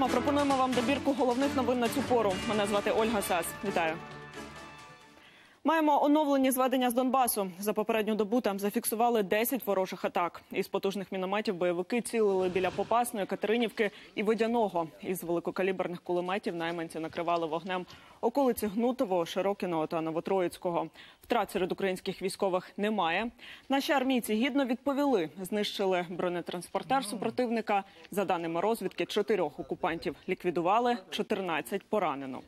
8:00. Пропонуємо вам добірку головних новин на цю пору. Мене звати Ольга Сас. Вітаю. Маємо оновлені зведення з Донбасу. За попередню добу там зафіксували 10 ворожих атак. Із потужних мінометів бойовики цілили біля Попасної, Катеринівки і Водяного. Із великокаліберних кулеметів найманці накривали вогнем околиці Гнутового, Широкіного та Новотроїцького. Втрат серед українських військових немає. Наші армійці гідно відповіли. Знищили бронетранспортер супротивника. За даними розвідки, 4 окупантів ліквідували, 14 поранено.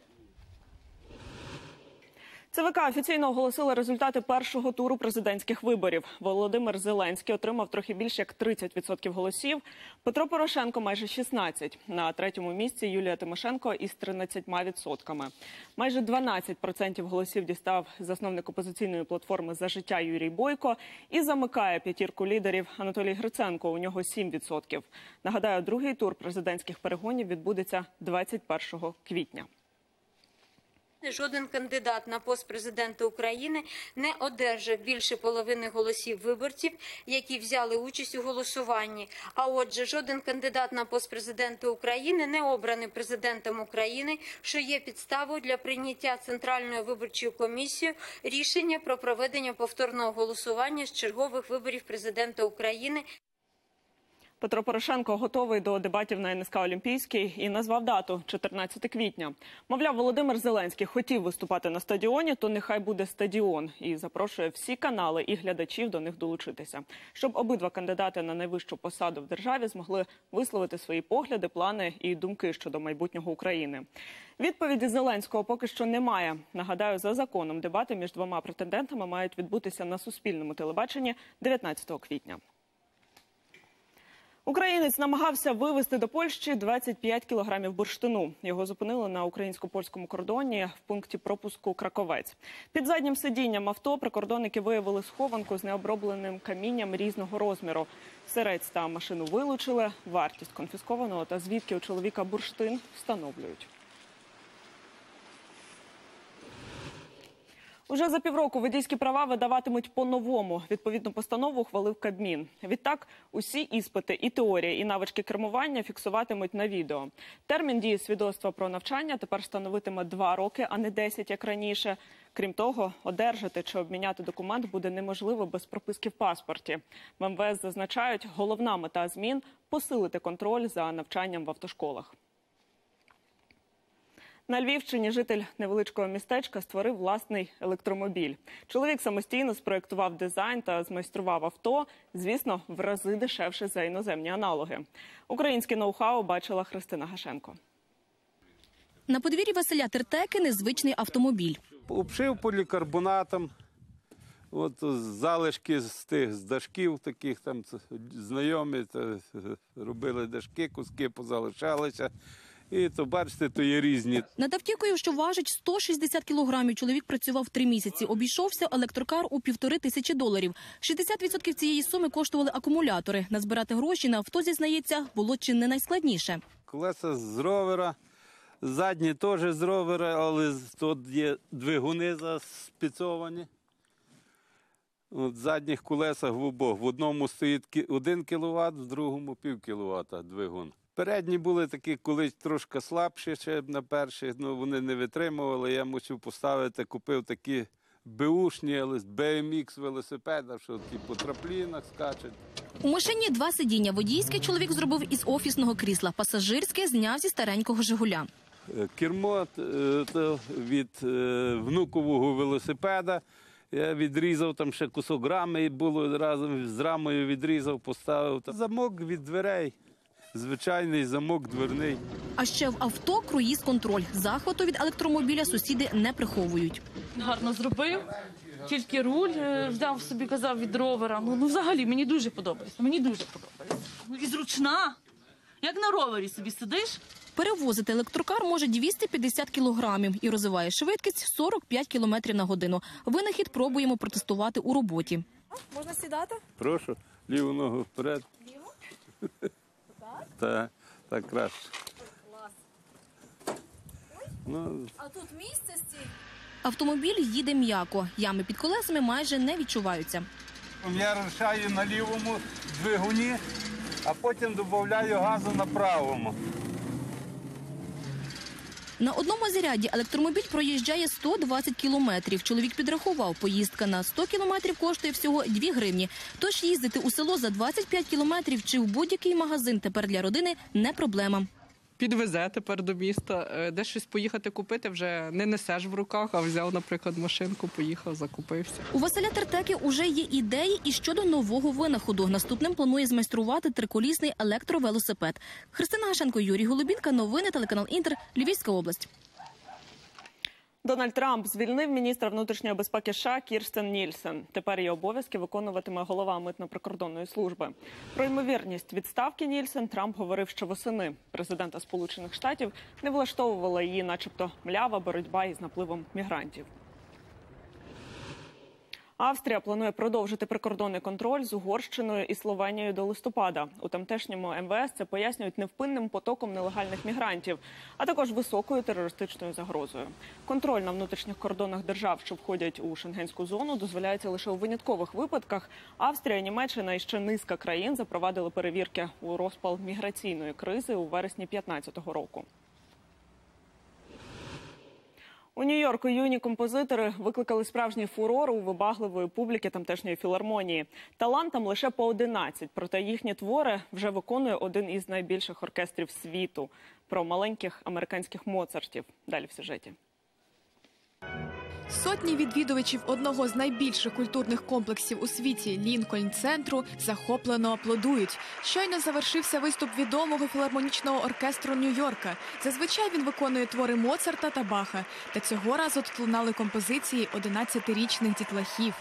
ЦВК офіційно оголосили результати першого туру президентських виборів. Володимир Зеленський отримав трохи більше як 30% голосів, Петро Порошенко – майже 16%. На третьому місці Юлія Тимошенко із 13%. Майже 12% голосів дістав засновник опозиційної платформи «За життя» Юрій Бойко і замикає п'ятірку лідерів Анатолій Гриценко, у нього 7%. Нагадаю, другий тур президентських перегонів відбудеться 21 квітня. Жоден кандидат на пост президента України не одержав більше половини голосів виборців, які взяли участь у голосуванні. А отже, жоден кандидат на пост президента України не обраний президентом України, що є підставою для прийняття Центральною виборчою комісією рішення про проведення повторного голосування з чергових виборів президента України. Петро Порошенко готовий до дебатів на НСК Олімпійський і назвав дату – 14 квітня. Мовляв, Володимир Зеленський хотів виступати на стадіоні, то нехай буде стадіон. І запрошує всі канали і глядачів до них долучитися. Щоб обидва кандидати на найвищу посаду в державі змогли висловити свої погляди, плани і думки щодо майбутнього України. Відповіді Зеленського поки що немає. Нагадаю, за законом дебати між двома претендентами мають відбутися на Суспільному телебаченні 19 квітня. Українець намагався вивезти до Польщі 25 кілограмів бурштину. Його зупинили на українсько-польському кордоні в пункті пропуску Краковець. Під заднім сидінням авто прикордонники виявили схованку з необробленим камінням різного розміру. Сирець та машину вилучили, вартість конфіскованого та звідки у чоловіка бурштин встановлюють. Уже за півроку водійські права видаватимуть по-новому. Відповідну постанову ухвалив Кабмін. Відтак, усі іспити, і теорія, і навички кермування фіксуватимуть на відео. Термін дії свідоцтва про навчання тепер становитиме 2 роки, а не 10, як раніше. Крім того, одержати чи обміняти документ буде неможливо без прописки в паспорті. В МВС зазначають, головна мета змін – посилити контроль за навчанням в автошколах. На Львівщині житель невеличкого містечка створив власний електромобіль. Чоловік самостійно спроєктував дизайн та змайстрував авто, звісно, в рази дешевше за іноземні аналоги. Українське ноу-хау бачила Христина Гашенко. На подвір'ї Василя Тертеки незвичний автомобіль. Обшив полікарбонатом, от залишки з дашків таких, там знайомі робили дашки, куски позалишалися. І то, бачите, то є різні. Над автівкою, що важить 160 кілограмів, чоловік працював 3 місяці. Обійшовся електрокар у $1500. 60% цієї суми коштували акумулятори. Назбирати гроші на авто, зізнається, було чи не найскладніше. Колеса з ровера, задні теж з ровера, але тут є двигуни заспецовані. От в задніх колесах в обох. В одному стоїть 1 кВт, в другому – 0,5 кВт двигун. Передні були такі колись трошки слабші, ще на перших, вони не витримували. Я мусив поставити, купив такі беушні, але BMX велосипеда, що по траплінах скачуть. У машині 2 сидіння. Водійське чоловік зробив із офісного крісла. Пасажирське зняв зі старенького «Жигуля». Кермо від внукового велосипеда. Я відрізав, там ще кусок рами було, разом з рамою відрізав, поставив. Замок від дверей. Звичайний замок дверний. А ще в авто круїз-контроль. Захвату від електромобіля сусіди не приховують. Гарно зробив, тільки руль взяв собі, казав, від ровера. Ну взагалі, мені дуже подобається, І зручна, як на ровері собі сидиш. Перевозити електрокар може 250 кілограмів і розвиває швидкість 45 кілометрів на годину. Винахід пробуємо протестувати у роботі. Можна сідати? Прошу, ліву ногу вперед. Ліву? Так краще. Клас. А тут місце стільки? Автомобіль їде м'яко. Ями під колесами майже не відчуваються. Я рушаю на лівому двигуні, а потім додаю газу на правому. На одному заряді електромобіль проїжджає 120 кілометрів. Чоловік підрахував, поїздка на 100 кілометрів коштує всього 2 гривні. Тож їздити у село за 25 кілометрів чи в будь-який магазин тепер для родини не проблема. Підвезе тепер до міста, де щось поїхати купити вже не несеш в руках, а взяв, наприклад, машинку, поїхав, закупився. У Василя Тертеки уже є ідеї і щодо нового винаходу. Наступним планує змайструвати триколісний електровелосипед. Христина Гашенко, Юрій Голубінка. Новини, телеканал Інтер, Львівська область. Дональд Трамп звільнив міністра внутрішньої безпеки США Кірстен Нільсен. Тепер її обов'язки виконуватиме голова митно-прикордонної служби. Про ймовірність відставки Нільсен Трамп говорив ще восени. Президента Сполучених Штатів не влаштовувала її начебто млява боротьба із напливом мігрантів. Австрія планує продовжити прикордонний контроль з Угорщиною і Словенією до листопада. У тамтешньому МВС це пояснюють невпинним потоком нелегальних мігрантів, а також високою терористичною загрозою. Контроль на внутрішніх кордонах держав, що входять у шенгенську зону, дозволяється лише у виняткових випадках. Австрія, Німеччина і ще низка країн запровадили перевірки у розпал міграційної кризи у вересні 2015 року. У Нью-Йорку юні композитори викликали справжній фурор у вибагливої публіки тамтешньої філармонії. Талантам лише по 11, проте їхні твори вже виконує один із найбільших оркестрів світу. Про маленьких американських Моцартів. Далі в сюжеті. Сотні відвідувачів одного з найбільших культурних комплексів у світі – Лінкольн-центру захоплено аплодують. Щойно завершився виступ відомого філармонічного оркестру Нью-Йорка. Зазвичай він виконує твори Моцарта та Баха. Та цього разу тут лунали композиції 11-річних дітлахів.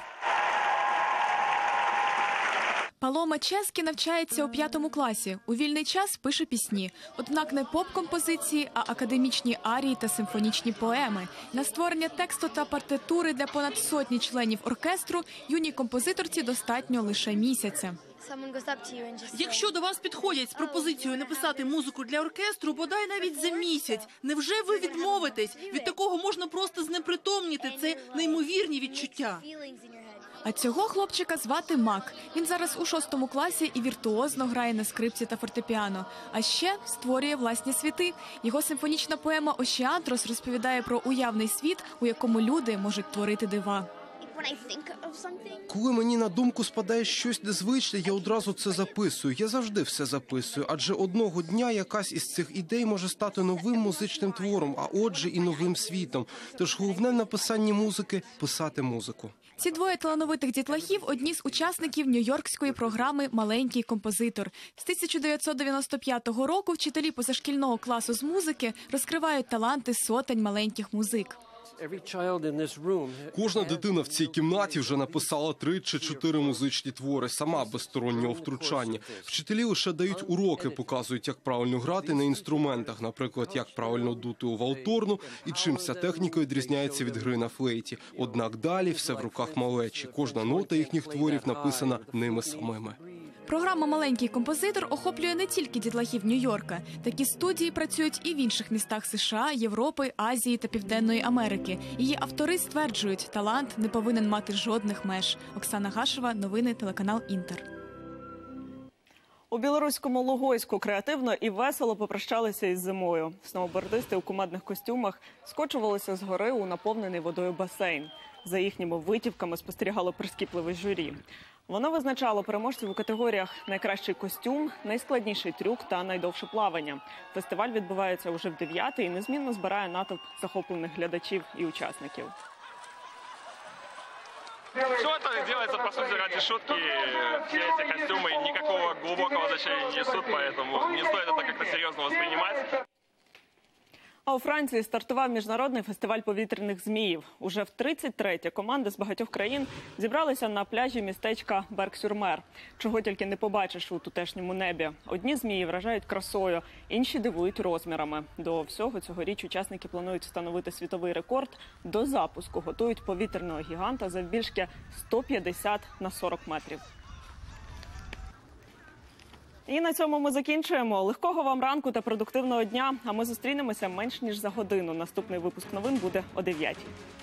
Палома Ческі навчається у 5 класі. У вільний час пише пісні. Однак не поп-композиції, а академічні арії та симфонічні поеми. На створення тексту та партитури для понад сотні членів оркестру юній композиторці достатньо лише місяця. Якщо до вас підходять з пропозицією написати музику для оркестру, бодай навіть за місяць, невже ви відмовитесь? Від такого можна просто знепритомніти. Це неймовірні відчуття. А цього хлопчика звати Мак. Він зараз у 6 класі і віртуозно грає на скрипці та фортепіано. А ще створює власні світи. Його симфонічна поема «Ощіантрос» розповідає про уявний світ, у якому люди можуть творити дива. Коли мені на думку спадає щось незвичне, я одразу це записую. Я завжди все записую, адже одного дня якась із цих ідей може стати новим музичним твором, а отже і новим світом. Тож головне в написанні музики – писати музику. Ці двоє талановитих дітлахів – одні з учасників нью-йоркської програми «Маленький композитор». З 1995 року вчителі позашкільного класу з музики розкривають таланти сотень маленьких музик. Кожна дитина в цій кімнаті вже написала 3 чи 4 музичні твори, сама без стороннього втручання. Вчителі лише дають уроки, показують, як правильно грати на інструментах, наприклад, як правильно дути у валторну і чим ця техніка відрізняється від гри на флейті. Однак далі все в руках малечі. Кожна нота їхніх творів написана ними самими. Програма «Маленький композитор» охоплює не тільки дітлахів Нью-Йорка. Такі студії працюють і в інших містах США, Європи, Азії та Південної Америки. Її автори стверджують, талант не повинен мати жодних меж. Оксана Гашева, новини, телеканал «Інтер». У білоруському Лугойську креативно і весело попрощалися із зимою. Сноубордисти у кумедних костюмах скочувалися з гори у наповнений водою басейн. За їхніми витівками спостерігало прискіпливе журі. Воно визначало переможців у категоріях «Найкращий костюм», «Найскладніший трюк» та «Найдовше плавання». Фестиваль відбувається уже в 9-й і незмінно збирає натовп захоплених глядачів і учасників. Все это делается, по сути, ради шутки. Все эти костюмы никакого глубокого значения не несут, поэтому не стоит это как-то серьезно воспринимать. А у Франції стартував міжнародний фестиваль повітряних зміїв. Уже в 33-те команди з багатьох країн зібралися на пляжі містечка Берк-Сюр-Мер. Чого тільки не побачиш у тутешньому небі. Одні змії вражають красою, інші дивують розмірами. До всього цьогоріч учасники планують встановити світовий рекорд. До запуску готують повітряного гіганта завбільшки 150 на 40 метрів. І на цьому ми закінчуємо. Легкого вам ранку та продуктивного дня. А ми зустрінемося менш ніж за годину. Наступний випуск новин буде о 9-й.